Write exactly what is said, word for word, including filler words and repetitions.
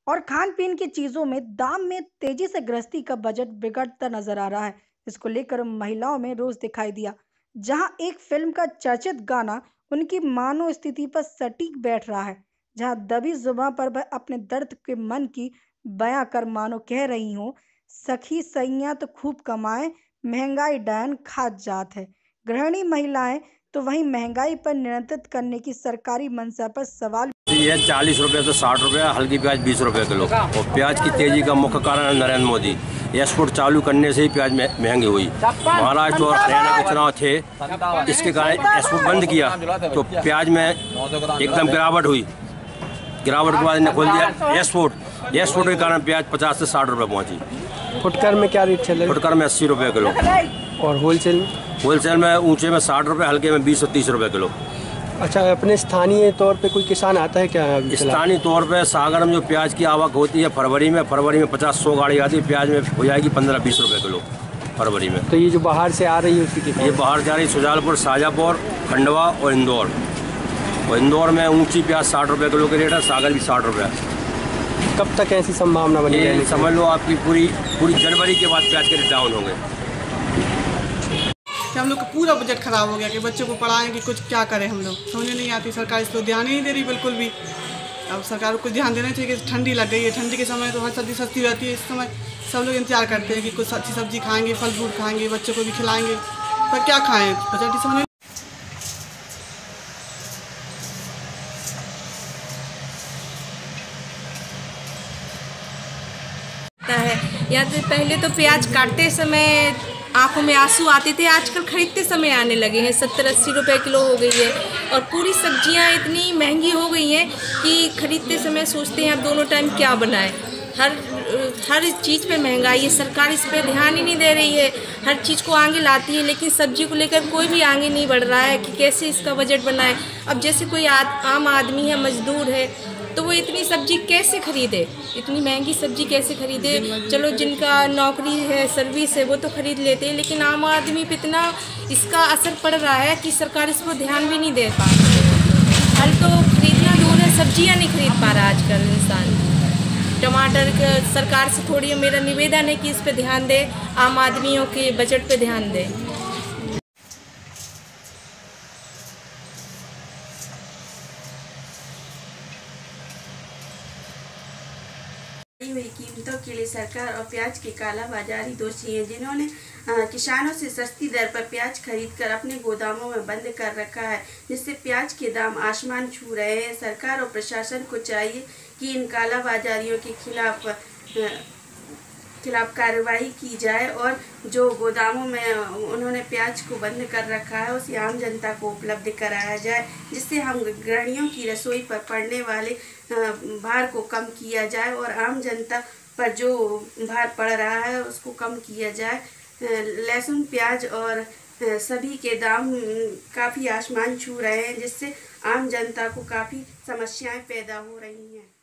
और खान पीन की चीजों में दाम में तेजी से गृहस्थी का बजट बिगड़ता नजर आ रहा है। इसको लेकर महिलाओं में रोष दिखाई दिया, जहां एक फिल्म का चर्चित गाना उनकी मानो स्थिति पर सटीक बैठ रहा है, जहां दबी जुबान पर वह अपने दर्द के मन की बयां कर मानो कह रही हो, सखी सैया तो खूब कमाए, महंगाई डायन खात जात है। गृहिणी महिलाएं तो वहीं महंगाई पर नियंत्रित करने की सरकारी मंशा पर सवाल। ये चालीस रुपए से साठ रुपए, हल्की प्याज बीस रुपए किलो। और प्याज की तेजी का मुख्य कारण है नरेंद्र मोदी। एक्सपोर्ट चालू करने से ही प्याज महंगी हुई। महाराष्ट्र और हरियाणा के चुनाव थे, इसके कारण एक्सपोर्ट बंद किया तो प्याज में एकदम गिरावट हुई। गिरावट के बाद इन्हें खोल दिया एक्सपोर्ट। एक्सपोर्ट के कारण प्याज पचास से साठ रुपए पहुंची। फुटकर में क्या रेट चल रहा है? फुटकर में अस्सी रुपए किलो और होलसेल होलसेल में ऊंचे में साठ रुपए, हल्के में बीस और तीस रुपए किलो। अच्छा, अपने स्थानीय तौर पे कोई किसान आता है क्या? स्थानीय तौर पे सागर में जो प्याज की आवक होती है फरवरी में फरवरी में पचास सौ गाड़ी आती है, प्याज में हो जाएगी पंद्रह बीस रुपए किलो फरवरी में। तो ये जो बाहर से आ रही है उसकी कितनी? ये बाहर जा रही सुजालपुर, शाजापुर, खंडवा और इंदौर। और इंदौर में ऊंची प्याज साठ रुपए किलो के रेट है, सागर भी साठ रुपये। कब तक ऐसी संभावना बनी है? समझ लो आपकी पूरी पूरी जनवरी के बाद प्याज के रेट डाउन होंगे। हम लोग का पूरा बजट खराब हो गया कि बच्चों को पढ़ाएं कि कुछ क्या करें, हम लोग समझ नहीं आती। सरकार इस पर ध्यान ही नहीं दे रही बिल्कुल भी। अब सरकार को ध्यान देना चाहिए कि ठंडी लग गई है, ठंडी के समय तो हर सब्जी सस्ती रहती है। इस समय सब लोग इंतजार करते हैं कि कुछ अच्छी सब्जी खाएंगे, फल फ्रूट खाएंगे, बच्चों को भी खिलाएंगे, पर क्या खाएं, बजट ही समझ। या तो पहले तो प्याज काटते समय आंखों में आंसू आते थे, आजकल खरीदते समय आने लगे हैं। सत्तर अस्सी रुपए किलो हो गई है और पूरी सब्जियां इतनी महंगी हो गई हैं कि खरीदते समय सोचते हैं अब दोनों टाइम क्या बनाएं। हर हर चीज़ पे महंगाई है, सरकार इस पे ध्यान ही नहीं दे रही है। हर चीज़ को आगे लाती है लेकिन सब्जी को लेकर कोई भी आगे नहीं बढ़ रहा है कि कैसे इसका बजट बनाए। अब जैसे कोई आद, आम आदमी है, मजदूर है, तो वो इतनी सब्जी कैसे खरीदे, इतनी महंगी सब्जी कैसे खरीदे। चलो जिनका नौकरी है, सर्विस है, वो तो खरीद लेते हैं, लेकिन आम आदमी पे इतना इसका असर पड़ रहा है कि सरकार इस पर ध्यान भी नहीं दे पा रही। फल तो खरीदना दूर है, सब्जियां नहीं खरीद पा रहा आजकल इंसान। टमाटर सरकार से थोड़ी मेरा निवेदन है कि इस पर ध्यान दे, आम आदमियों के बजट पे ध्यान दे। हुई कीमतों के लिए सरकार और प्याज की कालाबाजारी दोषी हैं, जिन्होंने किसानों से सस्ती दर पर प्याज खरीदकर अपने गोदामों में बंद कर रखा है, जिससे प्याज के दाम आसमान छू रहे हैं। सरकार और प्रशासन को चाहिए कि इन कालाबाजारियों के खिलाफ खिलाफ कार्रवाई की जाए और जो गोदामों में उन्होंने प्याज को बंद कर रखा है उसे आम जनता को उपलब्ध कराया जाए, जिससे हम गृहिणियों की रसोई पर पड़ने वाले भार को कम किया जाए और आम जनता पर जो भार पड़ रहा है उसको कम किया जाए। लहसुन, प्याज और सभी के दाम काफ़ी आसमान छू रहे हैं, जिससे आम जनता को काफ़ी समस्याएं पैदा हो रही हैं।